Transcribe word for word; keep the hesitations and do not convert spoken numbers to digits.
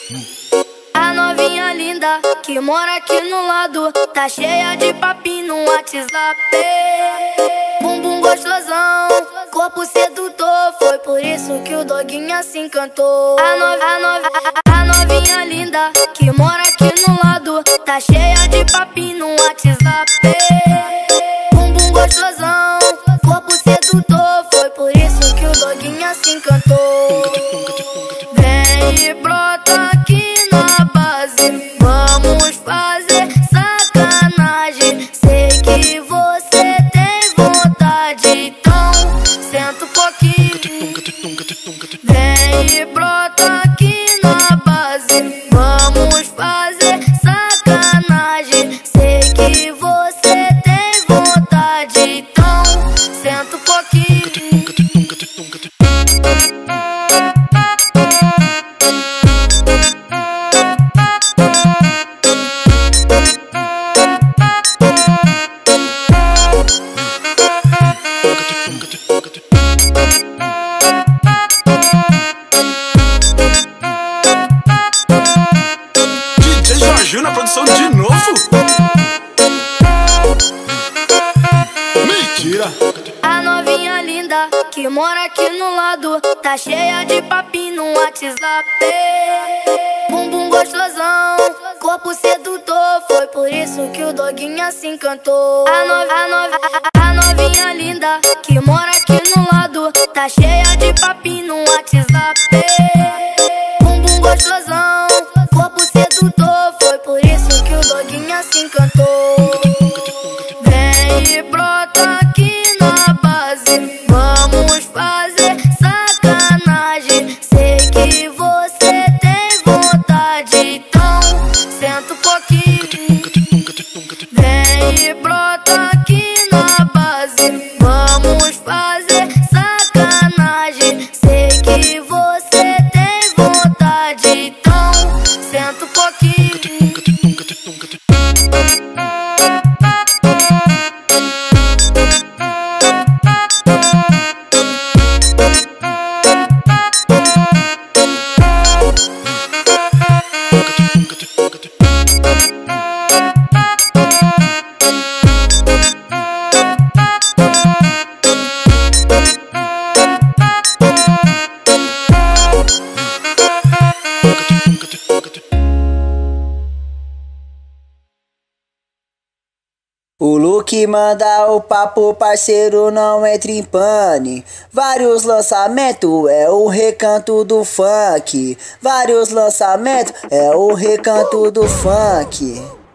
A novinha linda que mora aqui no lado tá cheia de papinho no WhatsApp. Bumbum gostosão, corpo sedutor, foi por isso que o doguinha se encantou. A, no, a, no, a, a novinha linda que mora aqui no lado tá cheia de papinho no WhatsApp. Bumbum gostosão, corpo sedutor, foi por isso que o doguinha se encantou. Vem e brota aqui na base, vamos fazer sacanagem. Sei que você tem vontade, então senta um pouquinho. Vem e brota aqui na base, vamos fazer sacanagem. Sei que você tem vontade, então senta um pouquinho. D J Jorginho na produção de novo? Mentira! A novinha linda que mora aqui no lado tá cheia de papinho no WhatsApp. Bumbum gostosão, corpo sedutor, foi por isso que o doguinha se encantou. A, no, a, no, a, a novinha linda que mora aqui no lado tá cheia de papinho no WhatsApp. Bumbum gostosão, corpo sedutor, foi por isso que o doguinha se encantou. Vem e brota aqui na base, vamos fazer sacanagem. Sei que você tem vontade, então senta um pouquinho. Vem e brota aqui na base, vamos fazer sacanagem. Sei que você tem vontade, então senta um pouquinho. O Luke manda o papo, parceiro, não entre em pane. Vários lançamentos é o recanto do funk. Vários lançamentos é o recanto do funk.